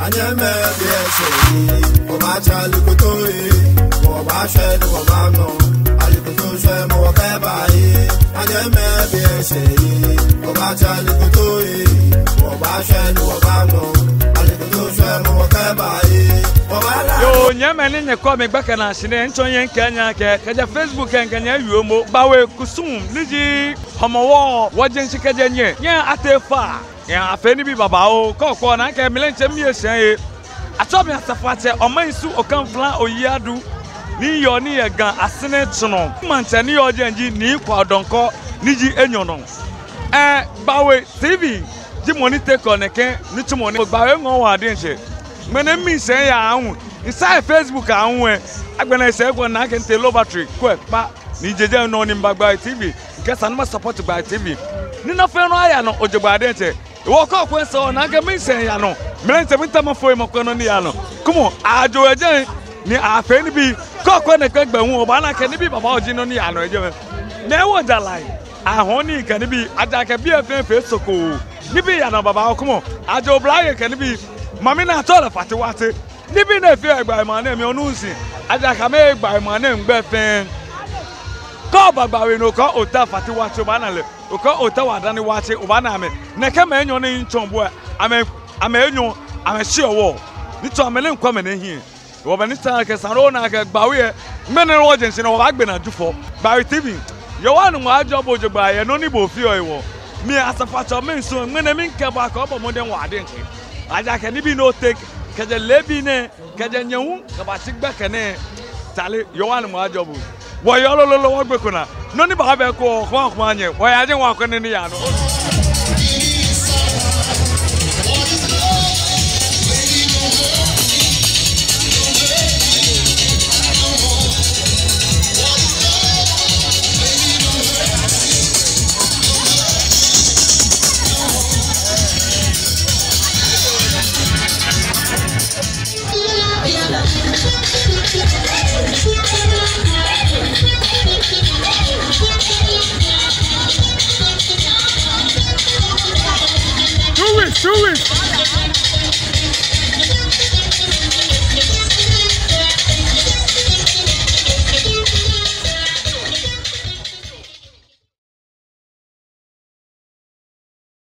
anyeme biese obacha Alokoto obashe no obano Alokoto se mo Gbawe anyeme biese obacha Alokoto obashe no obano Alokoto se mo Gbawe yo nyame ne ko me gbaka na hye nton yen kanya ke kaja Facebook kanya yuomo Gbawe kusum liji homowo wajensi kaja nye atefa ya afeni bi baba o kokko na ka milenche mi ehyan atobi asafate omansu okanfla oyiadu ni yo ni yegan asene tuno manche ni yo jenji ni kwa donko niji enyono Gbawe TV di monitor koneke ni tumoni Gbawe ngo wa de nche mene mi sen ya ahun inside Facebook ahun agbena ise ko na ke low battery ko pa ni jeje no ni Gbawe TV nke sanma support Gbawe TV ni na fe no aya no ojegba de nche wo ko kwenso na ga mi sen ya no mlente mintama foi makono ni ya no kumo ajo eje ni afe ni bi ko ne kegba hu oba na ke ni bi baba oji no ni ya no eje na wo dalai ahon ni ke ni bi aja ke bi efe soko ni bi ya no baba kumo ajo blaye ke ni bi mami na tola fati wate ni bi na efe Gbawe ma na mi onunsi aja ka me Gbawe ma na ngbe fe ko Gbawe no ko ota fati wate ba na le uko otawa dani wache ubana me neke me enyo ne nchombo ame enyo ame hye wo ni to amele nkwa me ne hie wo ba ni ta ke saro na ke Gbawe me ne wo jensi no wa gbe na dufo Gbawe TV yo wanu mo ajobo Gbawe no ni bo fi oiwo mi asafacho me nso me ne mi nke ba ka obo mo den wa de nke aja ke ni bi no take ke je lebi ne ke je nyewu ka ba sigba ke ne tale yo wanu mo ajobo wo yo lo wo gbe kuna no ni ba be ko anye wo ya je wa ko ne ya no